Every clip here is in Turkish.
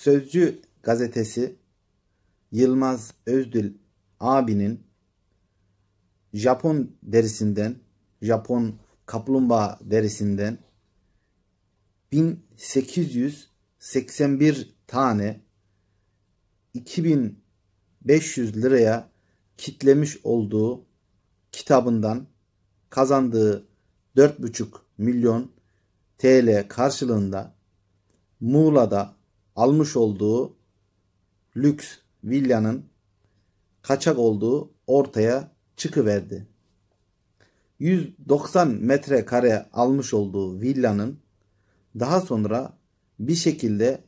Sözcü gazetesi Yılmaz Özdil abinin Japon derisinden, Japon kaplumbağa derisinden 1881 tane 2500 liraya kitlemiş olduğu kitabından kazandığı 4,5 milyon TL karşılığında Muğla'da almış olduğu lüks villanın kaçak olduğu ortaya çıkıverdi. 190 metrekare almış olduğu villanın daha sonra bir şekilde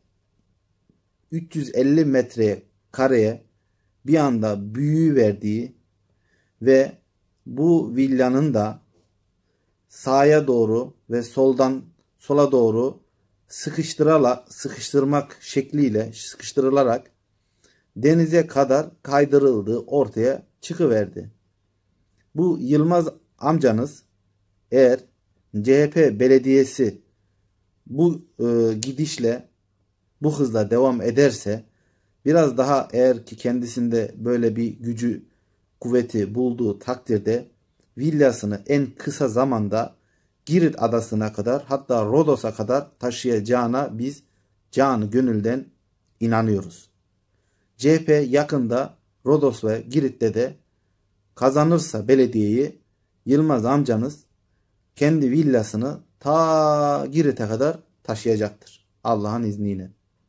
350 metrekareye bir anda büyüyüverdiği ve bu villanın da sağa doğru ve soldan sola doğru sıkıştırmak şekliyle sıkıştırılarak denize kadar kaydırıldığı ortaya çıkıverdi. Bu Yılmaz amcanız eğer CHP belediyesi bu gidişle bu hızla devam ederse, biraz daha eğer ki kendisinde böyle bir gücü kuvveti bulduğu takdirde villasını en kısa zamanda Girit adasına kadar, hatta Rodos'a kadar taşıyacağına biz canı gönülden inanıyoruz. CHP yakında Rodos ve Girit'te de kazanırsa belediyeyi, Yılmaz amcanız kendi villasını ta Girit'e kadar taşıyacaktır Allah'ın izniyle.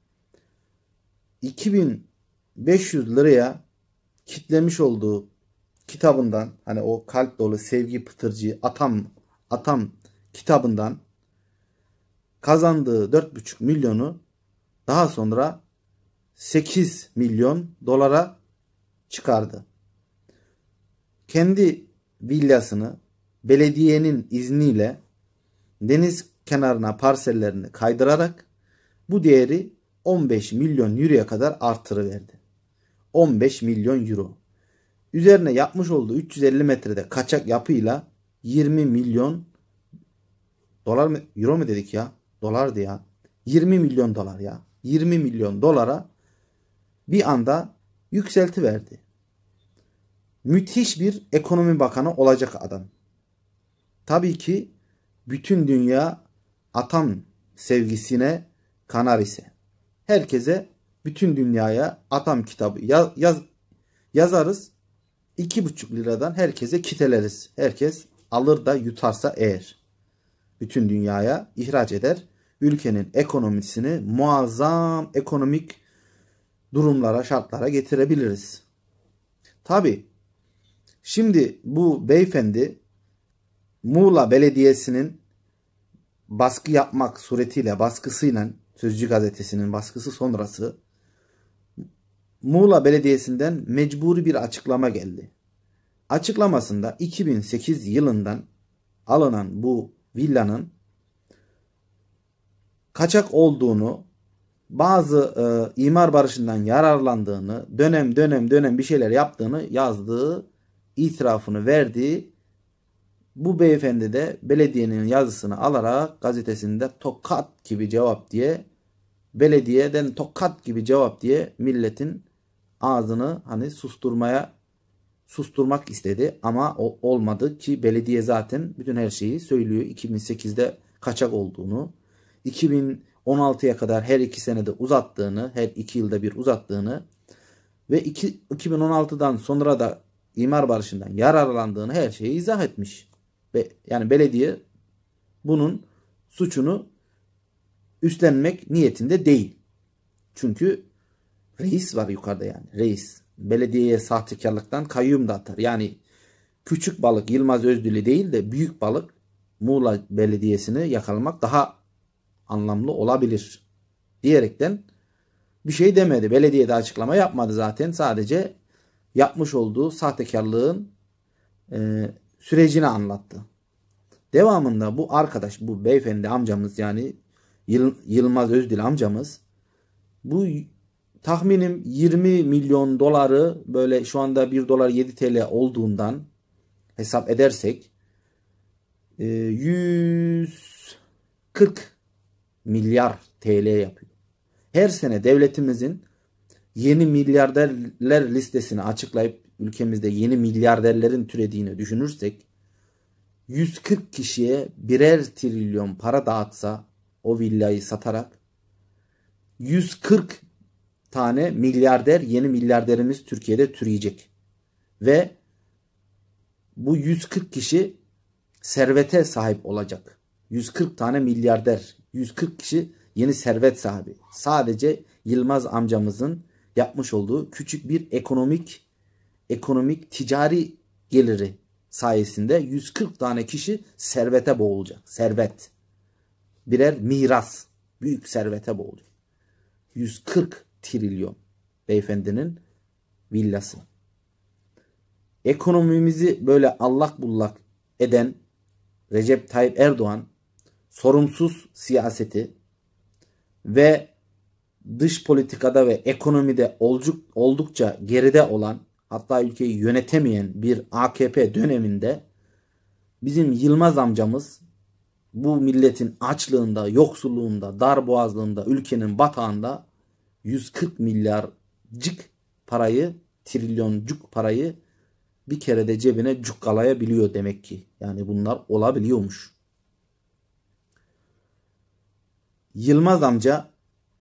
2500 liraya kitlemiş olduğu kitabından, hani o kalp dolu sevgi pıtırcı atam kitabından kazandığı 4,5 milyonu daha sonra 8 milyon dolara çıkardı. Kendi villasını belediyenin izniyle deniz kenarına parsellerini kaydırarak bu değeri 15 milyon euroya kadar artırıverdi. 15 milyon euro. Üzerine yapmış olduğu 350 metrede kaçak yapıyla 20 milyon dolar mı, euro mu dedik ya? Dolardı ya. 20 milyon dolar ya. 20 milyon dolara bir anda yükseltiverdi. Müthiş bir ekonomi bakanı olacak adam. Tabii ki bütün dünya atam sevgisine kanar ise, herkese, bütün dünyaya atam kitabı yazarız. 2,5 liradan herkese kiteleriz. Herkes alır da yutarsa eğer. Bütün dünyaya ihraç eder. Ülkenin ekonomisini muazzam ekonomik durumlara, şartlara getirebiliriz. Tabii şimdi bu beyefendi Muğla Belediyesi'nin baskı yapmak suretiyle, baskısıyla, Sözcü gazetesinin baskısı sonrası Muğla Belediyesi'nden mecburi bir açıklama geldi. Açıklamasında 2008 yılından alınan bu villanın kaçak olduğunu, bazı imar barışından yararlandığını, dönem bir şeyler yaptığını yazdığı, itirafını verdiği, bu beyefendi de belediyenin yazısını alarak gazetesinde tokat gibi cevap diye, belediyeden tokat gibi cevap diye milletin ağzını hani susturmak istedi ama o olmadı ki belediye zaten bütün her şeyi söylüyor. 2008'de kaçak olduğunu, 2016'ya kadar her 2 senede uzattığını, her 2 yılda bir uzattığını ve 2016'dan sonra da imar barışından yararlandığını, her şeyi izah etmiş. Yani belediye bunun suçunu üstlenmek niyetinde değil. Çünkü reis var yukarıda yani. Reis. Belediyeye sahtekarlıktan kayyum da atar. Yani küçük balık Yılmaz Özdil'i değil de büyük balık Muğla Belediyesi'ni yakalamak daha anlamlı olabilir diyerekten bir şey demedi. Belediye de açıklama yapmadı zaten. Sadece yapmış olduğu sahtekarlığın sürecini anlattı. Devamında bu arkadaş, bu beyefendi amcamız, yani Yılmaz Özdil amcamız, bu tahminim 20 milyon doları, böyle şu anda 1 dolar 7 TL olduğundan hesap edersek 140 milyar TL yapıyor. her sene devletimizin yeni milyarderler listesini açıklayıp ülkemizde yeni milyarderlerin türediğini düşünürsek 140 kişiye birer trilyon para dağıtsa o villayı satarak 140 tane milyarder, yeni milyarderimiz Türkiye'de türeyecek. Ve bu 140 kişi servete sahip olacak. 140 tane milyarder, 140 kişi yeni servet sahibi. Sadece Yılmaz amcamızın yapmış olduğu küçük bir ekonomik ticari geliri sayesinde 140 tane kişi servete boğulacak. Servet. Birer miras. Büyük servete boğulacak. 140 trilyon beyefendinin villası. Ekonomimizi böyle allak bullak eden Recep Tayyip Erdoğan sorumsuz siyaseti ve dış politikada ve ekonomide oldukça geride olan, hatta ülkeyi yönetemeyen bir AKP döneminde bizim Yılmaz amcamız bu milletin açlığında, yoksulluğunda, darboğazlığında, ülkenin batağında 140 milyarcık parayı, trilyoncuk parayı bir kerede cebine cukkalayabiliyor demek ki. Yani bunlar olabiliyormuş. Yılmaz amca